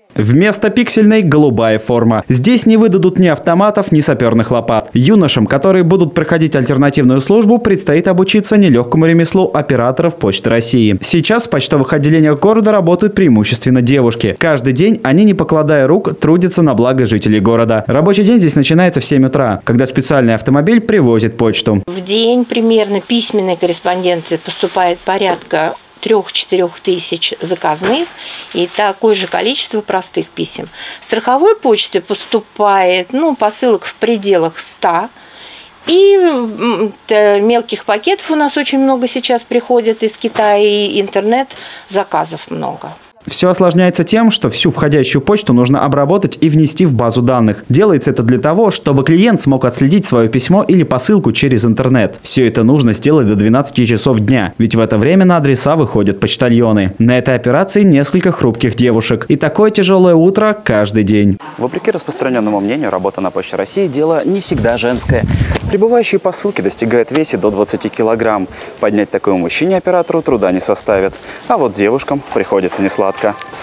Вместо пиксельной – голубая форма. Здесь не выдадут ни автоматов, ни саперных лопат. Юношам, которые будут проходить альтернативную службу, предстоит обучиться нелегкому ремеслу операторов Почты России. Сейчас в почтовых отделениях города работают преимущественно девушки. Каждый день они, не покладая рук, трудятся на благо жителей города. Рабочий день здесь начинается в 7 утра, когда специальный автомобиль привозит почту. В день примерно письменной корреспонденции поступает порядка 3-4 тысяч заказных и такое же количество простых писем. Страховой почты поступает посылок в пределах 100. И мелких пакетов у нас очень много сейчас приходит из Китая, и интернет-заказов много. Все осложняется тем, что всю входящую почту нужно обработать и внести в базу данных. Делается это для того, чтобы клиент смог отследить свое письмо или посылку через интернет. Все это нужно сделать до 12 часов дня, ведь в это время на адреса выходят почтальоны. На этой операции несколько хрупких девушек. И такое тяжелое утро каждый день. Вопреки распространенному мнению, работа на Почте России – дело не всегда женское. Прибывающие посылки достигают веса до 20 килограмм. Поднять такое мужчине-оператору труда не составит. А вот девушкам приходится несладко.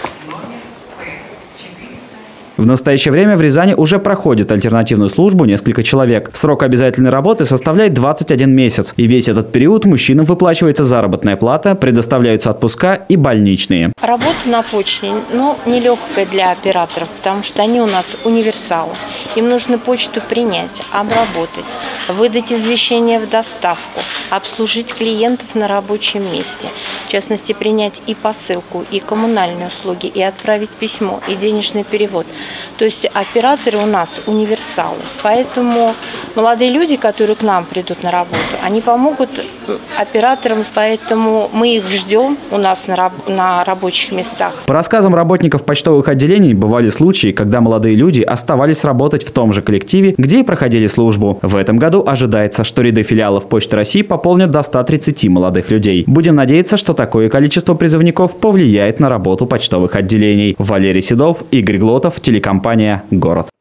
В настоящее время в Рязани уже проходит альтернативную службу несколько человек. Срок обязательной работы составляет 21 месяц. И весь этот период мужчинам выплачивается заработная плата, предоставляются отпуска и больничные. Работа на почте нелегкая для операторов, потому что они у нас универсалы. Им нужно почту принять, обработать, выдать извещение в доставку, обслужить клиентов на рабочем месте. В частности, принять и посылку, и коммунальные услуги, и отправить письмо, и денежный перевод. То есть операторы у нас универсалы. Поэтому молодые люди, которые к нам придут на работу, они помогут операторам, поэтому мы их ждем у нас на рабочих местах. По рассказам работников почтовых отделений, бывали случаи, когда молодые люди оставались работать в том же коллективе, где и проходили службу. В этом году ожидается, что ряды филиалов Почты России пополнят до 130 молодых людей. Будем надеяться, что такое количество призывников повлияет на работу почтовых отделений. Валерий Седов, Игорь Глотов, телекомпания «Город».